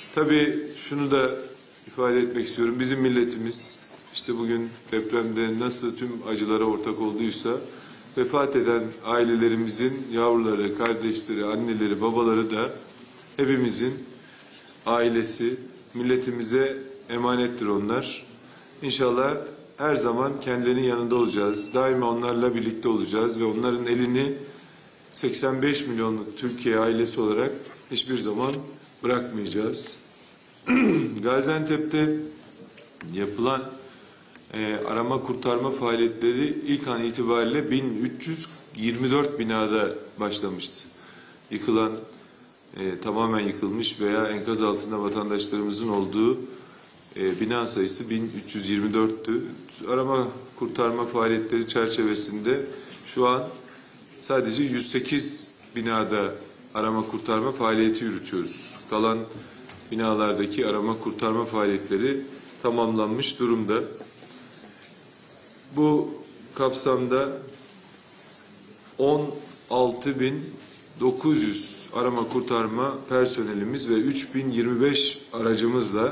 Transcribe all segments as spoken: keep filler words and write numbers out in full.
Tabii şunu da ifade etmek istiyorum. Bizim milletimiz işte bugün depremde nasıl tüm acılara ortak olduysa vefat eden ailelerimizin yavruları, kardeşleri, anneleri, babaları da hepimizin ailesi, milletimize emanettir onlar. İnşallah her zaman kendilerinin yanında olacağız. Daima onlarla birlikte olacağız ve onların elini seksen beş milyonluk Türkiye ailesi olarak hiçbir zaman bırakmayacağız. Gaziantep'te yapılan e, arama kurtarma faaliyetleri ilk an itibariyle bin üç yüz yirmi dört binada başlamıştı. Yıkılan, e, tamamen yıkılmış veya enkaz altında vatandaşlarımızın olduğu e, bina sayısı bin üç yüz yirmi dörttü. Arama kurtarma faaliyetleri çerçevesinde şu an sadece yüz sekiz binada arama kurtarma faaliyeti yürütüyoruz. Kalan binalardaki arama kurtarma faaliyetleri tamamlanmış durumda. Bu kapsamda on altı bin dokuz yüz arama kurtarma personelimiz ve üç bin yirmi beş aracımızla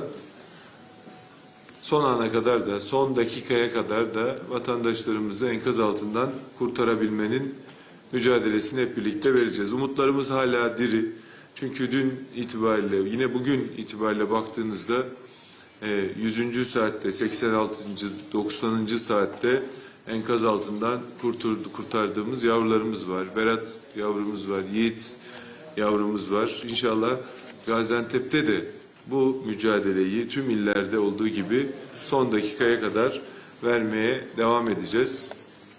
son ana kadar da, son dakikaya kadar da vatandaşlarımızı enkaz altından kurtarabilmenin mücadelesini hep birlikte vereceğiz. Umutlarımız hala diri. Çünkü dün itibariyle, yine bugün itibariyle baktığınızda yüzüncü saatte, seksen altıncı doksanıncı saatte enkaz altından kurturdu, kurtardığımız yavrularımız var. Berat yavrumuz var, Yiğit yavrumuz var. İnşallah Gaziantep'te de bu mücadeleyi tüm illerde olduğu gibi son dakikaya kadar vermeye devam edeceğiz.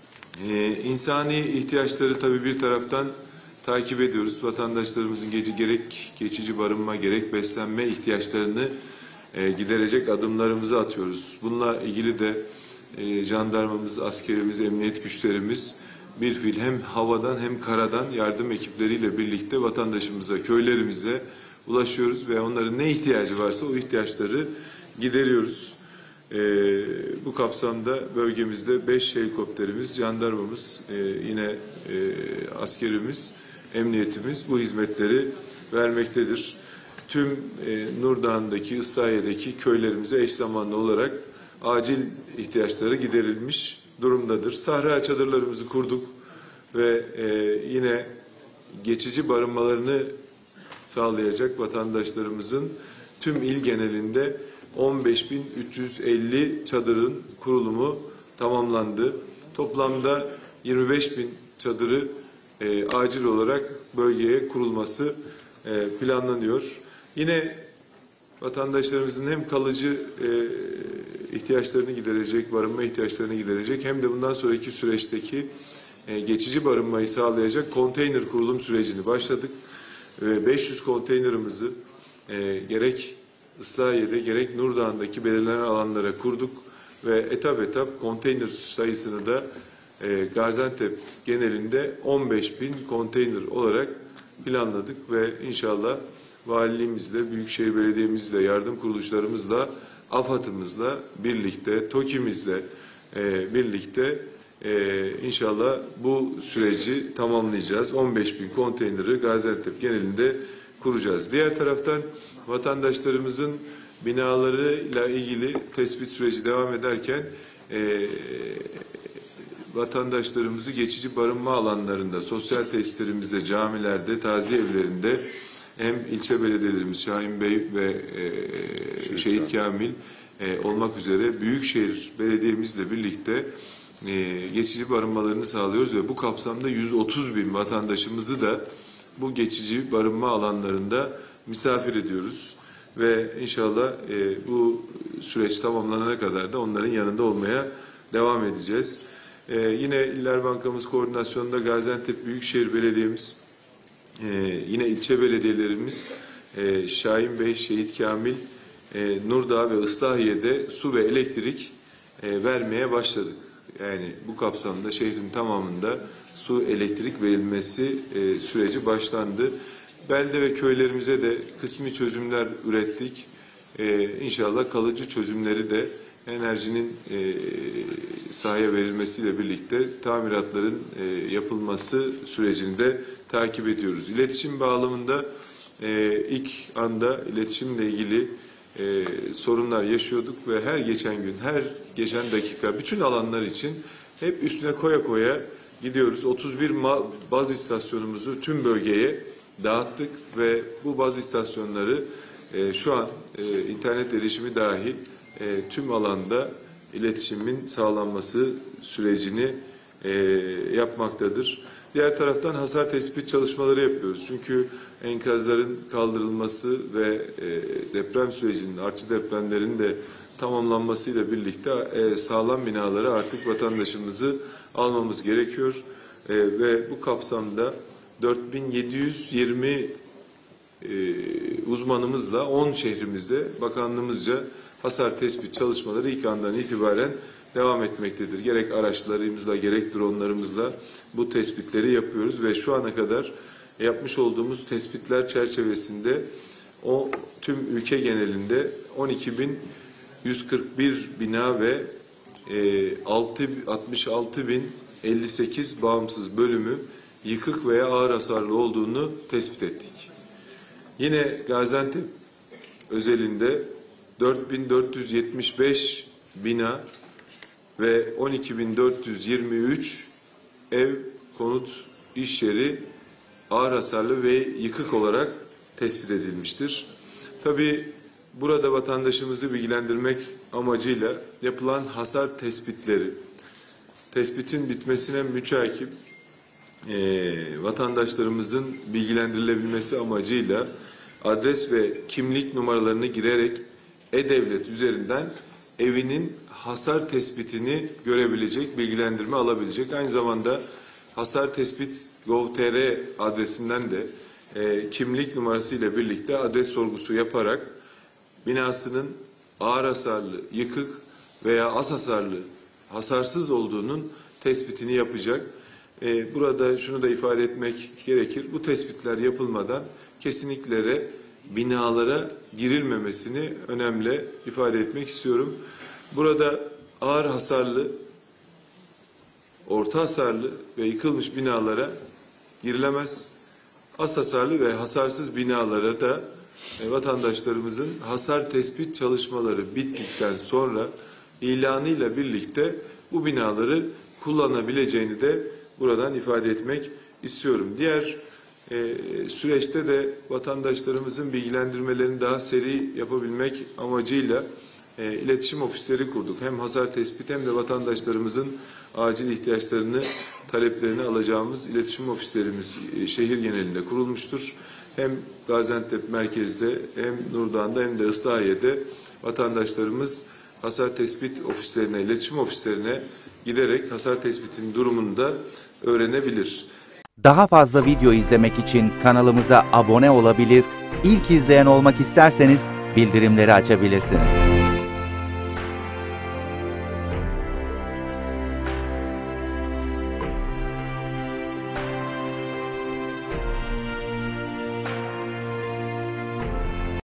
Ee, insani ihtiyaçları tabii bir taraftan takip ediyoruz. Vatandaşlarımızın gece, gerek geçici barınma gerek beslenme ihtiyaçlarını e, giderecek adımlarımızı atıyoruz. Bununla ilgili de e, jandarmamız, askerimiz, emniyet güçlerimiz bir fiil hem havadan hem karadan yardım ekipleriyle birlikte vatandaşımıza, köylerimize ulaşıyoruz ve onların ne ihtiyacı varsa o ihtiyaçları gideriyoruz. Ee, bu kapsamda bölgemizde beş helikopterimiz, jandarmamız, e, yine e, askerimiz, emniyetimiz bu hizmetleri vermektedir. Tüm e, Nurdağ'daki, Islahiye'deki köylerimize eş zamanlı olarak acil ihtiyaçları giderilmiş durumdadır. Sahra çadırlarımızı kurduk ve e, yine geçici barınmalarını sağlayacak vatandaşlarımızın tüm il genelinde on beş bin üç yüz elli çadırın kurulumu tamamlandı. Toplamda yirmi beş bin çadırı e, acil olarak bölgeye kurulması e, planlanıyor. Yine vatandaşlarımızın hem kalıcı e, ihtiyaçlarını giderecek, barınma ihtiyaçlarını giderecek hem de bundan sonraki süreçteki e, geçici barınmayı sağlayacak konteyner kurulum sürecini başladık. E, beş yüz konteynerimizi e, gerek Islahiye'de gerek Nurdağ'daki belirlenen alanlara kurduk ve etap etap konteyner sayısını da e, Gaziantep genelinde on beş bin konteyner olarak planladık ve inşallah valiliğimizle, Büyükşehir Belediye'mizle, yardım kuruluşlarımızla, AFAD'ımızla birlikte, TOKİ'mizle e, birlikte e, inşallah bu süreci tamamlayacağız. on beş bin konteyneri Gaziantep genelinde kuracağız. Diğer taraftan vatandaşlarımızın binalarıyla ilgili tespit süreci devam ederken e, vatandaşlarımızı geçici barınma alanlarında, sosyal tesislerimizde, camilerde, taziye evlerinde hem ilçe belediyelerimiz Şahin Bey ve e, Şehit Kamil e, olmak üzere Büyükşehir Belediye'mizle birlikte e, geçici barınmalarını sağlıyoruz ve bu kapsamda yüz otuz bin vatandaşımızı da bu geçici barınma alanlarında misafir ediyoruz ve inşallah e, bu süreç tamamlanana kadar da onların yanında olmaya devam edeceğiz. E, yine İller Bankamız koordinasyonunda Gaziantep Büyükşehir Belediye'miz, e, yine ilçe belediyelerimiz e, Şahin Bey, Şehit Kamil, e, Nurdağ ve Islahiye'de su ve elektrik e, vermeye başladık. Yani bu kapsamda şehrin tamamında su, elektrik verilmesi e, süreci başlandı. Belde ve köylerimize de kısmi çözümler ürettik. Ee, inşallah kalıcı çözümleri de enerjinin e, sahaya verilmesiyle birlikte tamiratların e, yapılması sürecinde takip ediyoruz. İletişim bağlamında e, ilk anda iletişimle ilgili e, sorunlar yaşıyorduk ve her geçen gün, her geçen dakika bütün alanlar için hep üstüne koya koya gidiyoruz. otuz bir baz istasyonumuzu tüm bölgeye dağıttık ve bu baz istasyonları e, şu an e, internet erişimi dahil e, tüm alanda iletişimin sağlanması sürecini e, yapmaktadır. Diğer taraftan hasar tespit çalışmaları yapıyoruz. Çünkü enkazların kaldırılması ve e, deprem sürecinin, artçı depremlerin de tamamlanmasıyla birlikte e, sağlam binaları artık vatandaşımızı almamız gerekiyor. E, ve bu kapsamda dört bin yedi yüz yirmi e, uzmanımızla on şehrimizde bakanlığımızca hasar tespit çalışmaları ilk andan itibaren devam etmektedir. Gerek araçlarımızla gerek dronlarımızla bu tespitleri yapıyoruz ve şu ana kadar yapmış olduğumuz tespitler çerçevesinde o tüm ülke genelinde on iki bin yüz kırk bir bina ve e, altmış altı bin elli sekiz bağımsız bölümü yıkık veya ağır hasarlı olduğunu tespit ettik. Yine Gaziantep özelinde dört bin dört yüz yetmiş beş bina ve on iki bin dört yüz yirmi üç ev, konut, iş yeri ağır hasarlı ve yıkık olarak tespit edilmiştir. Tabii burada vatandaşımızı bilgilendirmek amacıyla yapılan hasar tespitleri, tespitin bitmesine müteakip e, vatandaşlarımızın bilgilendirilebilmesi amacıyla adres ve kimlik numaralarını girerek E-Devlet üzerinden evinin hasar tespitini görebilecek, bilgilendirme alabilecek. Aynı zamanda hasar tespit nokta gov nokta tr adresinden de e, kimlik numarası ile birlikte adres sorgusu yaparak binasının ağır hasarlı, yıkık veya az hasarlı, hasarsız olduğunun tespitini yapacak. E, burada şunu da ifade etmek gerekir. Bu tespitler yapılmadan kesinlikle binalara girilmemesini önemli ifade etmek istiyorum. Burada ağır hasarlı, orta hasarlı ve yıkılmış binalara girilemez. Az hasarlı ve hasarsız binalara da e, vatandaşlarımızın hasar tespit çalışmaları bittikten sonra ilanıyla birlikte bu binaları kullanabileceğini de buradan ifade etmek istiyorum. Diğer e, süreçte de vatandaşlarımızın bilgilendirmelerini daha seri yapabilmek amacıyla e, iletişim ofisleri kurduk. Hem hasar tespit hem de vatandaşlarımızın acil ihtiyaçlarını, taleplerini alacağımız iletişim ofislerimiz e, şehir genelinde kurulmuştur. Hem Gaziantep merkezde hem Nurdağ'da hem de Islahiye'de vatandaşlarımız hasar tespit ofislerine, iletişim ofislerine giderek hasar tespitinin durumunu da öğrenebilir. Daha fazla video izlemek için kanalımıza abone olabilir, ilk izleyen olmak isterseniz bildirimleri açabilirsiniz.